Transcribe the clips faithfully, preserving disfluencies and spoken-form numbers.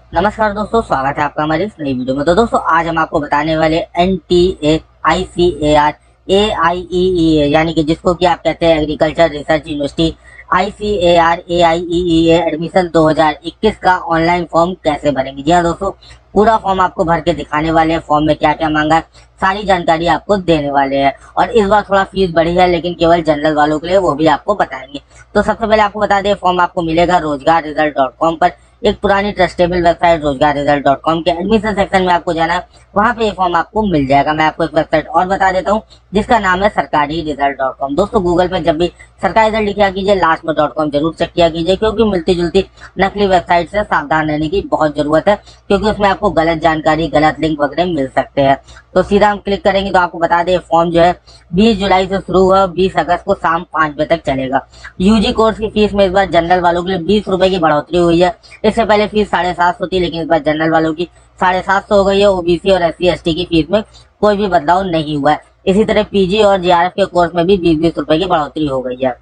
नमस्कार दोस्तों, स्वागत है आपका हमारी इस नई वीडियो में। तो दोस्तों आज हम आपको बताने वाले N T A I C A R A I E E A यानी कि जिसको कि आप कहते हैं agriculture research university I C A R A I E E A admission दो हज़ार इक्कीस का ऑनलाइन फॉर्म कैसे भरेंगे। जी हाँ दोस्तों, पूरा फॉर्म आपको भर के दिखाने वाले हैं। फॉर्म में क्या क्या मांगा है सारी जानकारी आपको देने वाले हैं। और इस बार थोड़ा फीस बढ़ी है, लेकिन केवल जनरल वालों के लिए, वो भी आपको बताएंगे। तो सबसे पहले आपको बता दें, फॉर्म आपको मिलेगा रोजगार रिजल्ट डॉट कॉम पर। एक पुरानी trustable website Rojgar result dot com के एडमिशन सेक्शन में आपको जाना है, वहां पे ये फॉर्म आपको मिल जाएगा। मैं आपको एक वेबसाइट और बता देता हूँ जिसका नाम है सरकारी रिजल्ट डॉट कॉम। दोस्तों गूगल पे जब भी सरकारी रिजल्ट लिखा कीजिए, लास्ट में डॉट कॉम जरूर चेक किया कीजिए, क्योंकि मिलती जुलती नकली वेबसाइट से सावधान रहने की बहुत जरूरत है, क्योंकि उसमें आपको गलत जानकारी, गलत लिंक वगैरह मिल सकते हैं। तो सीधा हम क्लिक करेंगे तो आपको बता दें, फॉर्म जो है बीस जुलाई से शुरू हुआ, बीस अगस्त को शाम पाँच बजे तक चलेगा। यूजी कोर्स की फीस में इस बार जनरल वालों के लिए बीस रुपए की बढ़ोतरी हुई है। इससे पहले फीस साढ़े सात सौ थी, लेकिन इस बार जनरल वालों की साढ़े सात सौ हो गई है। ओबीसी और एस सी एस टी की फीस में कोई भी बदलाव नहीं हुआ है। इसी तरह पीजी और जे आर एफ के कोर्स में भी बीस बीस रुपए की बढ़ोतरी हो गई है।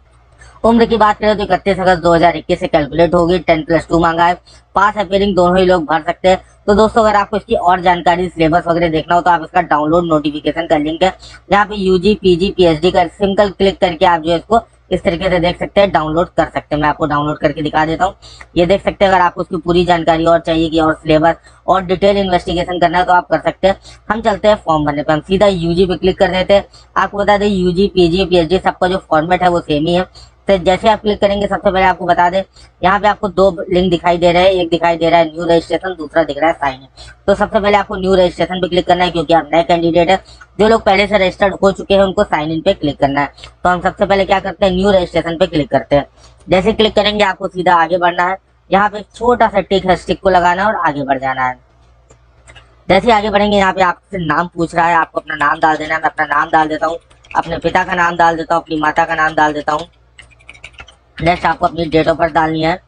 उम्र की बात करें तो इकतीस अगस्त दो हज़ार इक्कीस से कैलकुलेट होगी। टेन प्लस टू मांगा है। पास अपेयरिंग दोनों ही लोग भर सकते हैं। तो दोस्तों अगर आपको इसकी और जानकारी, सिलेबस वगैरह देखना हो तो आप इसका डाउनलोड नोटिफिकेशन का लिंक है, यहाँ पे यूजी पीजी पीएचडी का सिंपल क्लिक करके आप जो है इसको इस तरीके से देख सकते हैं, डाउनलोड कर सकते हैं। मैं आपको डाउनलोड करके दिखा देता हूँ। ये देख सकते हैं। अगर आपको उसकी पूरी जानकारी और चाहिए कि और सिलेबस और डिटेल इन्वेस्टिगेशन करना है तो आप कर सकते हैं। हम चलते हैं फॉर्म भरने पे। हम सीधा यूजी पे क्लिक कर देते हैं। आपको बता दें यूजी पीजी पीएचडी सबका जो फॉर्मेट है वो सेम ही है। तो जैसे आप क्लिक करेंगे, सबसे पहले आपको बता दें, यहाँ पे आपको दो लिंक दिखाई दे रहे हैं। एक दिखाई दे रहा है न्यू रजिस्ट्रेशन, दूसरा दिख रहा है साइन इन। तो सबसे पहले आपको न्यू रजिस्ट्रेशन पे क्लिक करना है, क्योंकि आप नए कैंडिडेट है। जो लोग पहले से रजिस्टर्ड हो चुके हैं उनको साइन इन पे क्लिक करना है। तो हम सबसे पहले क्या करते हैं, न्यू रजिस्ट्रेशन पे क्लिक करते हैं। जैसे क्लिक करेंगे आपको सीधा आगे बढ़ना है। यहाँ पे छोटा सा टिक है, स्टिक को लगाना है और आगे बढ़ जाना है। जैसे आगे बढ़ेंगे, यहाँ पे आपसे नाम पूछ रहा है, आपको अपना नाम डाल देना है। मैं अपना नाम डाल देता हूँ, अपने पिता का नाम डाल देता हूँ, अपनी माता का नाम डाल देता हूँ। नेक्स्ट आपको अपनी डेट ऑफ बर्थ डालनी है।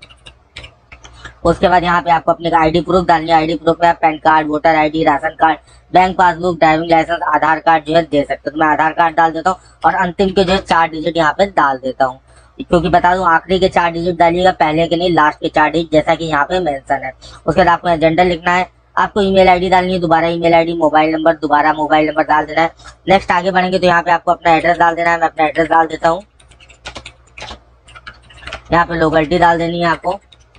उसके बाद यहाँ पे आपको अपने आईडी प्रूफ डालनी है। आईडी प्रूफ में आप PAN card, voter ID, ration card, bank passbook, driving licence, Aadhaar card जो है दे सकते हो। तो मैं आधार कार्ड डाल देता हूँ और अंतिम के जो है चार डिजिट यहाँ पे डाल देता हूँ, क्योंकि बता दूं आखिरी के चार डिजिट डालिएगा, पहले के नहीं, लास्ट के चार डिजिट, जैसा कि यहाँ पे मेंशन है। उसके बाद आपको जेंडर लिखना है। आपको ईमेल आईडी डालनी है, दोबारा ईमेल आईडी, मोबाइल नंबर, दोबारा मोबाइल नंबर डाल देना है। नेक्स्ट आगे बढ़ेंगे तो यहाँ पे आपको अपना एड्रेस डाल देना है। मैं अपना एड्रेस डाल देता हूँ। यहाँ पे लोकेलिटी डाल देनी है, आपको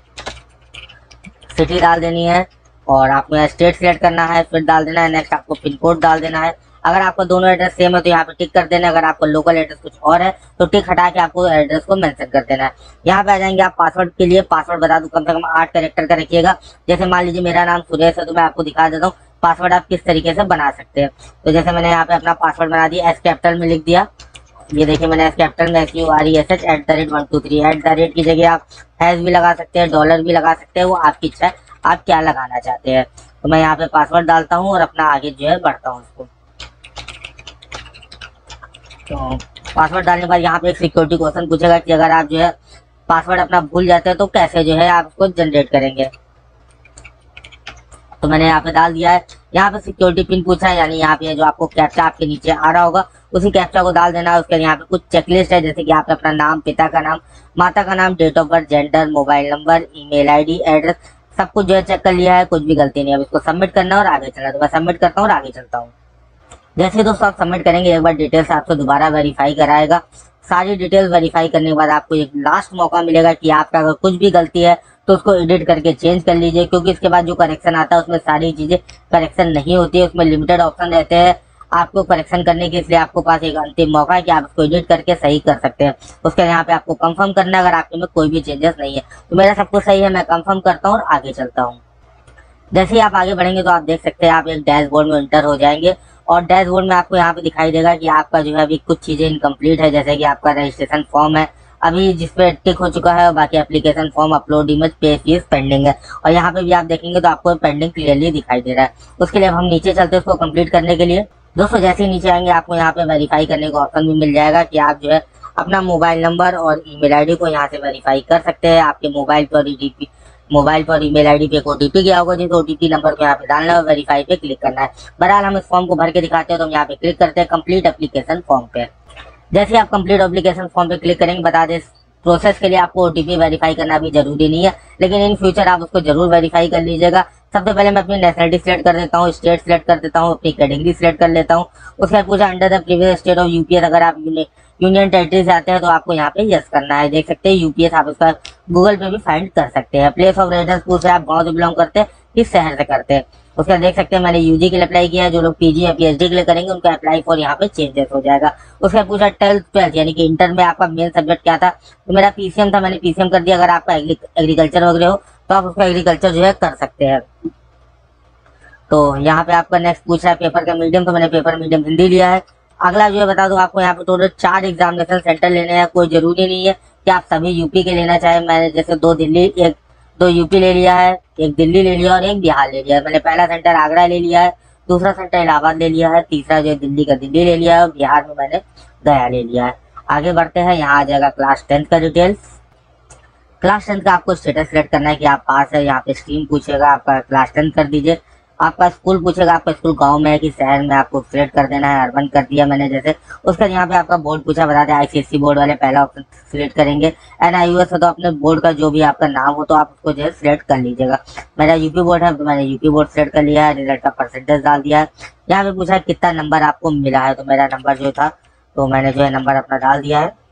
सिटी डाल देनी है, और आपको यहाँ स्टेट सिलेक्ट करना है, फिर डाल देना है। नेक्स्ट आपको पिन कोड डाल देना है। अगर आपको दोनों एड्रेस सेम है तो यहाँ पे टिक कर देना है। अगर आपको लोकल एड्रेस कुछ और है तो टिक हटा के आपको एड्रेस को मेंशन कर देना है। यहाँ पे आ जाएंगे आप पासवर्ड के लिए। पासवर्ड बता दूं, कम से कम आठ कैरेक्टर का रखिएगा। जैसे मान लीजिए मेरा नाम सुरेश है, तो मैं आपको दिखा देता हूँ पासवर्ड आप किस तरीके से बना सकते हैं। तो जैसे मैंने यहाँ पे अपना पासवर्ड बना दिया, एस कैपिटल में लिख दिया। ये देखिए मैंने एस कैपिटल में S U R E S H at the rate one two three. At the rate की जगह आप हैज भी लगा सकते हैं, डॉलर भी लगा सकते हैं, वो आपकी इच्छा है आप क्या लगाना चाहते हैं। तो मैं यहाँ पे पासवर्ड डालता हूँ और अपना आगे जो है बढ़ता हूँ उसको। तो पासवर्ड डालने के बाद यहाँ पे एक सिक्योरिटी क्वेश्चन पूछेगा कि अगर आप जो है पासवर्ड अपना भूल जाते हैं तो कैसे जो है आप उसको जनरेट करेंगे। तो मैंने यहाँ पे डाल दिया है। यहाँ पे सिक्योरिटी पिन पूछा है, यानी यहाँ पे जो आपको कैप्चा आपके नीचे आ रहा होगा उसी कैप्चा को डाल देना है। उसके यहाँ पे कुछ चेकलिस्ट है, जैसे कि आप अपना नाम, पिता का नाम, माता का नाम, date of birth, gender, mobile number, email ID, address, सब कुछ जो है चेक कर लिया है, कुछ भी गलती नहीं है। अब इसको सबमिट करना है और आगे चलना है। तो मैं सबमिट करता हूँ और आगे चलता हूँ। जैसे दोस्तों आप सबमिट करेंगे, एक बार डिटेल्स आपको दोबारा वेरीफाई कराएगा। सारी डिटेल्स वेरीफाई करने के बाद आपको एक लास्ट मौका मिलेगा कि आपका अगर कुछ भी गलती है तो उसको एडिट करके चेंज कर लीजिए, क्योंकि इसके बाद जो करेक्शन आता है उसमें सारी चीजें करेक्शन नहीं होती है। उसमें लिमिटेड ऑप्शन रहते हैं आपको करेक्शन करने के, इसलिए आपको पास एक अंतिम मौका है कि आप उसको एडिट करके सही कर सकते हैं। उसके यहाँ पे आपको कंफर्म करना है अगर आपके में कोई भी चेंजेस नहीं है। तो मेरा सब कुछ सही है, मैं कंफर्म करता हूँ और आगे चलता हूँ। जैसे ही आप आगे बढ़ेंगे तो आप देख सकते हैं आप एक डैशबोर्ड में एंटर हो जाएंगे, और डैशबोर्ड में आपको यहाँ पे दिखाई देगा कि आपका जो है अभी कुछ चीजें इनकम्प्लीट है, जैसे कि आपका रजिस्ट्रेशन फॉर्म है अभी जिसपे टिक हो चुका है, और बाकी application form, upload image, pay fees pending है। और यहाँ पे भी आप देखेंगे तो आपको पेंडिंग क्लियरली दिखाई दे रहा है। उसके लिए हम नीचे चलते हैं उसको कंप्लीट करने के लिए। दोस्तों जैसे ही नीचे आएंगे आपको यहाँ पे वेरीफाई करने का ऑप्शन भी मिल जाएगा कि आप जो है अपना मोबाइल नंबर और ईमेल आईडी को यहाँ से वेरीफाई कर सकते हैं। आपके मोबाइल पर ईडीपी मोबाइल पर ईमेल आईडी पे एक ओटीपी गया होगा, जिस ओटीपी नंबर को यहाँ पे डालना है, वेरीफाई पे क्लिक करना है। बहरहाल हम इस फॉर्म को भर के दिखाते हैं, तो हम यहाँ पे क्लिक करते हैं कंप्लीट एप्लीकेशन फॉर्म पे। जैसे आप कंप्लीट एप्लीकेशन फॉर्म पे क्लिक करेंगे, बता दें प्रोसेस के लिए आपको ओटीपी वेरीफाई करना भी जरूरी नहीं है, लेकिन इन फ्यूचर आप उसको जरूर वेरीफाई कर लीजिएगा। सबसे पहले मैं अपनी नेशनलिटी सिलेक्ट कर देता हूँ, स्टेट सिलेक्ट कर देता हूँ, अपनी कैटेगरी सिलेक्ट कर लेता हूँ। उसके बाद पूछा under the previous state of UPS, अगर आप यूनियन टेरिटरी से आते हैं तो आपको यहाँ पे यस करना है। देख सकते हैं यूपीएस आप इसका गूगल पे भी फाइंड कर सकते हैं। प्लेस ऑफ रेजिडेंस पूछ रहे हैं आप गाँव से बिलोंग करते हैं, किस शहर से करते हैं। उसका देख सकते हैं मैंने यूजी के लिए अप्लाई किया है, जो लोग पीजी या पीएचडी के लिए करेंगे उनका अप्लाई फॉर यहाँ पे चेंजेस हो जाएगा। उसका पूछा ट्वेल्थ ट्वेल्थ यानी कि इंटर में आपका मेन सब्जेक्ट क्या था, तो मेरा पीसीएम था, मैंने पीसीएम कर दिया। अगर आपका एग्रीकल्चर वगैरह हो तो आप उसका एग्रीकल्चर जो है कर सकते हैं। तो यहाँ पे आपका नेक्स्ट पूछ रहा है पेपर का मीडियम, तो मैंने पेपर मीडियम हिंदी लिया है। अगला जो है बता दूं आपको, यहाँ पे टोटल चार एग्जामिनेशन सेंटर लेने हैं। कोई जरूरी नहीं है कि आप सभी यूपी के लेना चाहे। मैंने जैसे दो दिल्ली एक दो यूपी ले लिया है, एक दिल्ली ले लिया और एक बिहार ले लिया है। मैंने पहला सेंटर आगरा ले लिया है, दूसरा सेंटर इलाहाबाद ले लिया है, तीसरा जो है दिल्ली का दिल्ली ले लिया है और बिहार में मैंने गया ले लिया है। आगे बढ़ते हैं, यहाँ आ जाएगा क्लास टेंथ का डिटेल्स। क्लास टेंथ का आपको स्टेटस सिलेक्ट करना है कि आप पास है। यहाँ पे स्ट्रीम पूछेगा, आपका क्लास टेंथ कर दीजिए। आपका स्कूल पूछेगा, आपका स्कूल गांव में है कि शहर में, आपको सिलेक्ट कर देना है। अर्बन कर दिया मैंने जैसे। उसके बाद यहाँ पे आपका बोर्ड पूछा, बता दें आईसीएसई बोर्ड वाले पहला ऑप्शन सिलेक्ट करेंगे। एनआईयूएस है तो अपने बोर्ड का जो भी आपका नाम हो तो आप उसको जो है सिलेक्ट कर लीजिएगा। मेरा यूपी बोर्ड है तो मैंने यूपी बोर्ड सिलेक्ट कर लिया है। रिजल्ट का परसेंटेज डाल दिया है। यहाँ पे पूछा कितना नंबर आपको मिला है, तो मेरा नंबर जो था तो मैंने जो है नंबर अपना डाल दिया है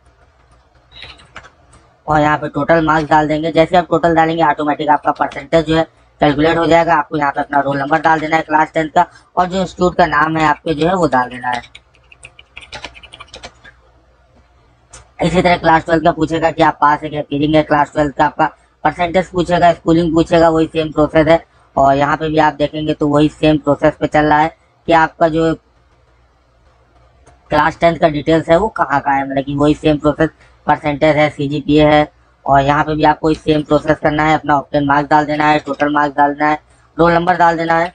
और यहाँ पे टोटल मार्क्स डाल देंगे। जैसे आप टोटल डालेंगे ऑटोमेटिक आपका परसेंटेज जो है कैलकुलेट हो जाएगा। आपको यहाँ पे अपना रोल नंबर डाल देना है क्लास टेंथ का और जो इंस्टीट्यूट का नाम है आपके जो है वो डाल देना है। इसी तरह क्लास ट्वेल्थ का पूछेगा कि आप पास है क्या फीलिंग है। क्लास ट्वेल्थ का आपका परसेंटेज पूछेगा, स्कूलिंग पूछेगा, वही सेम प्रोसेस है। और यहाँ पे भी आप देखेंगे तो वही सेम प्रोसेस पे चल रहा है कि आपका जो क्लास टेंथ का डिटेल्स है वो कहाँ का है, मतलब कि वही सेम प्रोसेस, परसेंटेज है, सीजीपीए है। और यहाँ पे भी आपको सेम प्रोसेस करना है। अपना ऑप्टेन मार्क्स डाल देना है, टोटल मार्क्स डाल देना है, रोल नंबर डाल देना है।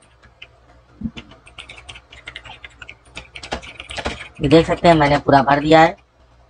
ये देख सकते हैं मैंने पूरा भर दिया है।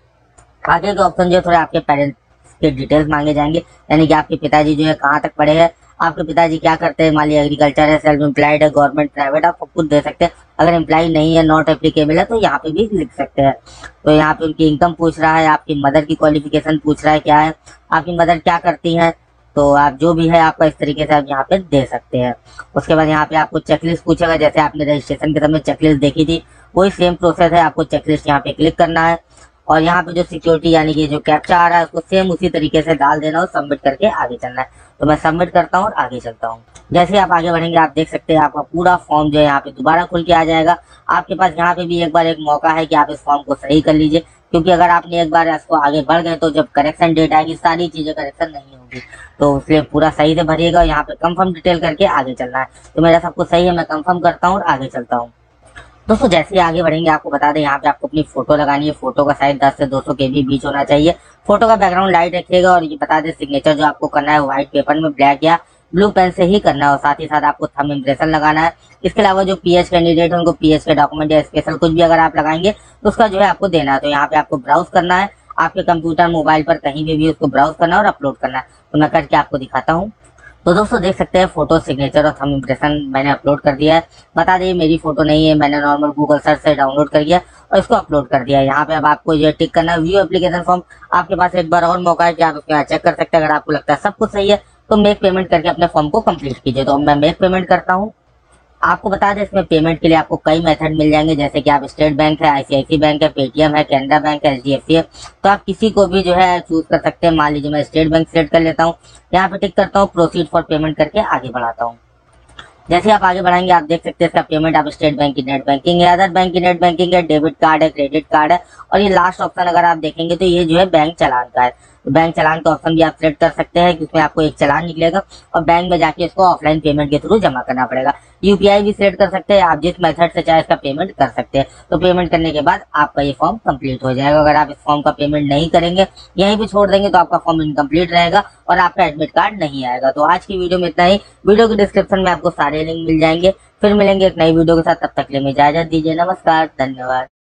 आगे के ऑप्शन जो थोड़े आपके पेरेंट्स के डिटेल्स मांगे जाएंगे, यानी कि आपके पिताजी जो है कहाँ तक पढ़े हैं, आपके पिताजी क्या करते हैं, मान लीजिए एग्रीकल्चर है, सेल्फ एम्प्लॉयड है, गवर्नमेंट, प्राइवेट, आप सब कुछ दे सकते हैं। अगर एम्प्लॉय नहीं है, नॉट एप्लीकेबल है, तो यहाँ पे भी लिख सकते हैं। तो यहाँ पे उनकी इनकम पूछ रहा है, आपकी मदर की क्वालिफिकेशन पूछ रहा है क्या है, आपकी मदर क्या करती हैं, तो आप जो भी है आपका इस तरीके से आप यहाँ पे दे सकते हैं। उसके बाद यहाँ पे आपको चेकलिस्ट पूछेगा, जैसे आपने रजिस्ट्रेशन के समय चेकलिस्ट देखी थी वही सेम प्रोसेस है। आपको चेकलिस्ट यहाँ पे क्लिक करना है और यहाँ पे जो सिक्योरिटी यानी कि जो कैप्चा आ रहा है उसको सेम उसी तरीके से डाल देना और सबमिट करके आगे चलना है। तो मैं सबमिट करता हूँ और आगे चलता हूँ। जैसे आप आगे बढ़ेंगे आप देख सकते हैं आपका पूरा फॉर्म जो है यहाँ पे दोबारा खुल के आ जाएगा। आपके पास यहाँ पे भी एक बार एक मौका है कि आप इस फॉर्म को सही कर लीजिए, क्योंकि अगर आपने एक बार इसको आगे बढ़ गए तो जब करेक्शन डेट आएगी सारी चीजें करेक्शन नहीं होगी, तो इसलिए पूरा सही से भरिएगा और यहाँ पे कंफर्म डिटेल करके आगे चलना है। तो मेरा सब कुछ सही है, मैं कंफर्म करता हूँ और आगे चलता हूँ। दोस्तों जैसे ही आगे बढ़ेंगे आपको बता दें यहाँ पे आपको अपनी फोटो लगानी है। फोटो का साइज दस से दो सौ के बी बीच होना चाहिए। फोटो का बैकग्राउंड लाइट रखिएगा और ये बता दें सिग्नेचर जो आपको करना है व्हाइट पेपर में ब्लैक या ब्लू पेन से ही करना है और साथ ही साथ आपको थंब इम्प्रेशन लगाना है। इसके अलावा जो पीएच कैंडिडेट है उनको पीएच के डॉक्यूमेंट या स्पेशल कुछ भी अगर आप लगाएंगे तो उसका जो है आपको देना है। तो यहाँ पे आपको ब्राउज करना है, आपके कंप्यूटर मोबाइल पर कहीं भी, भी उसको ब्राउज करना है और अपलोड करना है। तो मैं करके आपको दिखाता हूँ। तो दोस्तों देख सकते हैं फोटो, सिग्नेचर और थंब इम्प्रेशन मैंने अपलोड कर दिया है। बता दें मेरी फोटो नहीं है, मैंने नॉर्मल गूगल सर्च से डाउनलोड कर दिया और इसको अपलोड कर दिया है। यहाँ पे अब आपको ये टिक करना है व्यू एप्लीकेशन फॉर्म। आपके पास एक बार और मौका है कि आप उसके यहाँ चेक कर सकते हैं। अगर आपको लगता है सब कुछ सही है तो मेक पेमेंट करके अपने फॉर्म को कंप्लीट कीजिए। तो मैं मेक पेमेंट करता हूँ। आपको बता दें इसमें पेमेंट के लिए आपको कई मेथड मिल जाएंगे, जैसे कि आप स्टेट बैंक है, आईसीआईसी बैंक है, पेटीएम है, कैनरा बैंक है, एचडीएफसी है। तो आप किसी को भी जो है चूज कर सकते हैं। मान लीजिए मैं स्टेट बैंक सिलेक्ट कर लेता हूँ, यहाँ पे टिक करता हूँ, प्रोसीड फॉर पेमेंट करके आगे बढ़ाता हूँ। जैसे आप आगे बढ़ाएंगे आप देख सकते हैं इसका पेमेंट आप स्टेट बैंक की नेट बैंकिंग है, अदर बैंक की नेट बैंकिंग है, डेबिट कार्ड है, क्रेडिट कार्ड है और ये लास्ट ऑप्शन अगर आप देखेंगे तो ये जो है बैंक चालान का है। तो बैंक चालान का ऑप्शन भी आप सिलेक्ट कर सकते हैं, जिसमें आपको एक चालान निकलेगा और बैंक में जाके इसको ऑफलाइन पेमेंट के थ्रू जमा करना पड़ेगा। यूपीआई भी सिलेक्ट कर सकते हैं, आप जिस मेथड से चाहे इसका पेमेंट कर सकते हैं। तो पेमेंट करने के बाद आपका ये फॉर्म कंप्लीट हो जाएगा। अगर आप इस फॉर्म का पेमेंट नहीं करेंगे, यहीं पे छोड़ देंगे, तो आपका फॉर्म इनकम्प्लीट रहेगा और आपका एडमिट कार्ड नहीं आएगा। तो आज की वीडियो में इतना ही। वीडियो के डिस्क्रिप्शन में आपको सारे लिंक मिल जाएंगे। फिर मिलेंगे एक नई वीडियो के साथ, तब तक के लिए इजाजत दीजिए। नमस्कार, धन्यवाद।